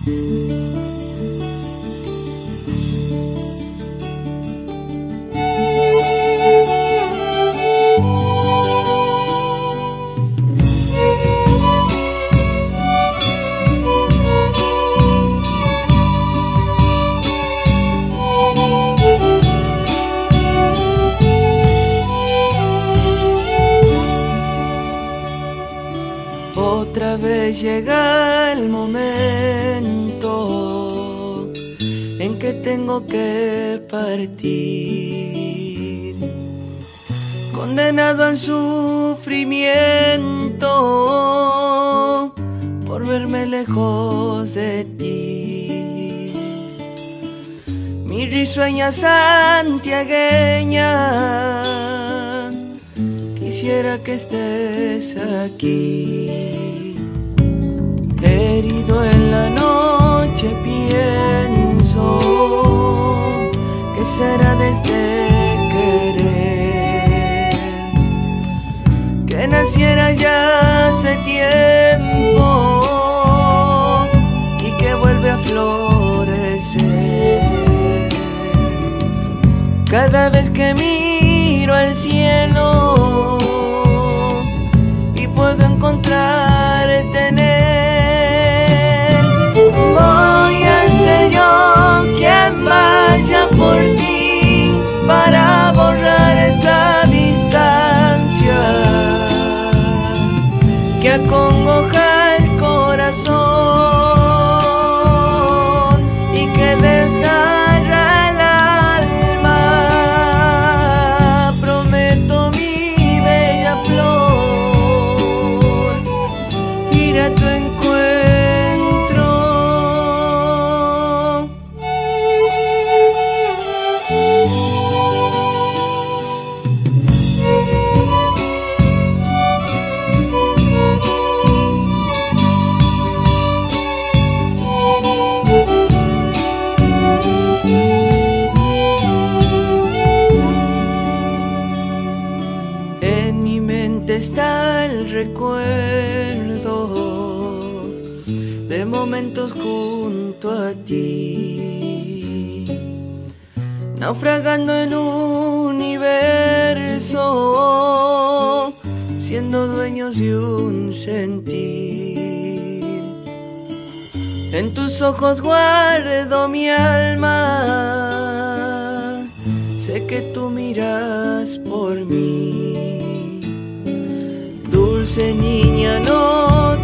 Otra vez llega el momento en que tengo que partir, condenado al sufrimiento por verme lejos de ti. Mi risueña santiagueña, quisiera que estés aquí. Herido en la noche pienso que será de este querer, que naciera ya hace tiempo y que vuelve a florecer. Cada vez que miro al cielo y puedo encontrarte en él, voy a ser yo quien vaya por ti para borrar esta distancia que acongoja el corazón y que desgarra el alma. Prometo, mi bella flor, ir a tu encuentro. En mi mente está el recuerdo de momentos junto a ti, naufragando en un universo, siendo dueños de un sentir. En tus ojos guardo mi alma, sé que tú miras por mí. Dulce niña, no